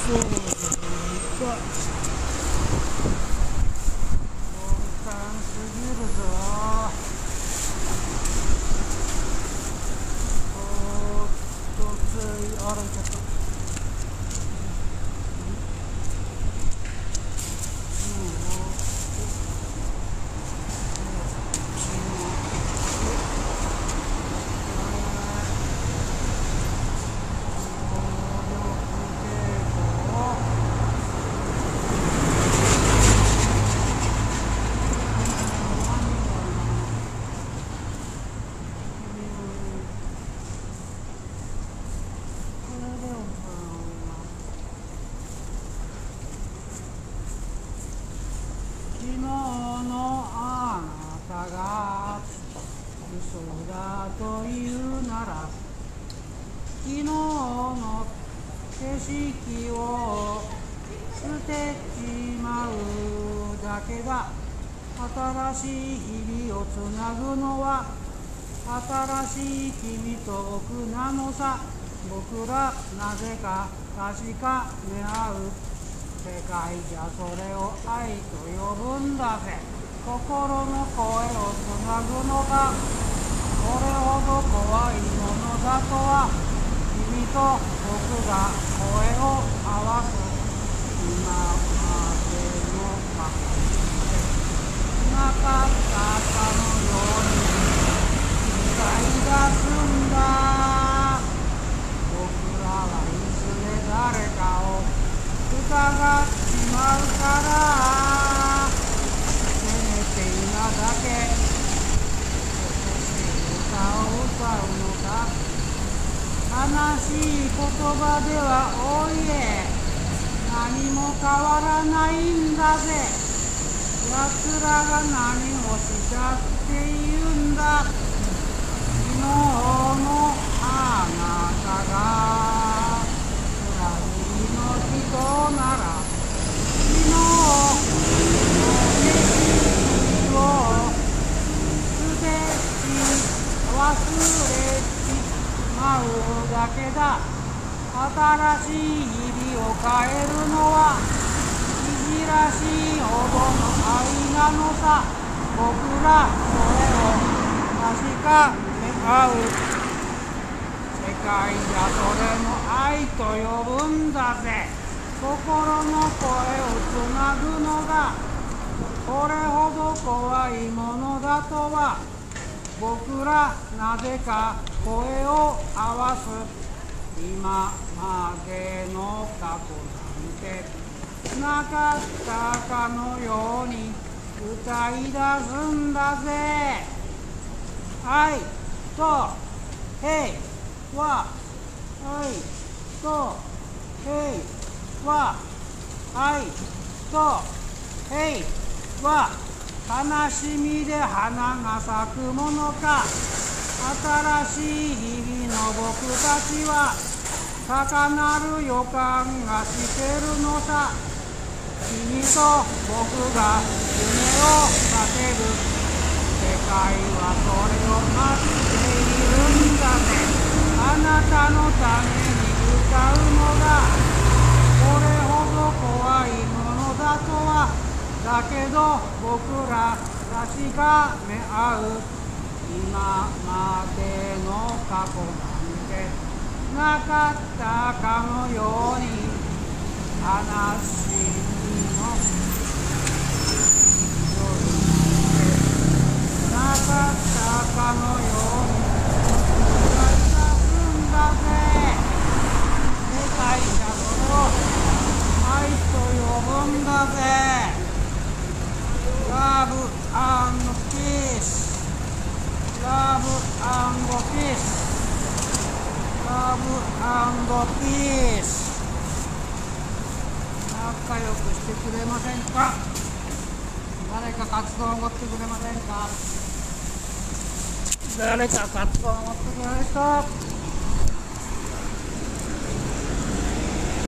そうか。簡単すぎるぞ。つい歩いちゃった。昨日のあなたが嘘だというなら、昨日の景色を捨てちまうだけだ。新しい日々をつなぐのは新しい君と僕なのさ。僕らなぜか確かめ合う。世界じゃそれを愛と呼ぶんだぜ。心の声をつなぐのがこれほど怖いものだとは。君と僕が声を合わす今までの過去でなかったかのように歌い出すんだ。僕らはいずれ誰かを疑っちまうから、せめて今だけそして歌を歌うのだ。悲しい言葉ではおいえ何も変わらないんだぜ。奴らが何をしたって言うんだ。昨日のあなたが人なら昨日の景色を捨てち忘れちまうだけだ。新しい日々を変えるのはいじらしいほどの愛なのさ。僕らそれを確かめ合う。世界じゃそれも愛と呼ぶんだぜ。心の声をつなぐのがこれほど怖いものだとは。僕らなぜか声を合わす今までの過去なんてなかったかのように歌い出すんだぜ。愛と平和、愛と平和、愛と平和。悲しみで花が咲くものか。新しい日々の僕たちは高鳴る予感がしてるのさ。君と僕が夢を叫ぶ世界はそれを待っているんだぜ。あなたのために歌うのがこれほど怖いものだとは。だけど僕ら確かめ合う今までの過去なんてなかったかのように悲しみの夜なんてなかったかのように歌い出すんだぜ。世界じゃそれを愛と呼ぶんだぜ。Love and peace, love and peace, love and peace。 仲良くしてくれませんか。誰か活動を持ってくれませんか。誰か活動を持ってくれる人。